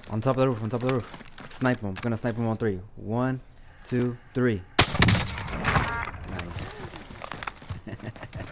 On top of the roof, on top of the roof. Snipe him. I'm gonna snipe him on 3. 1, 2, 3. Nice.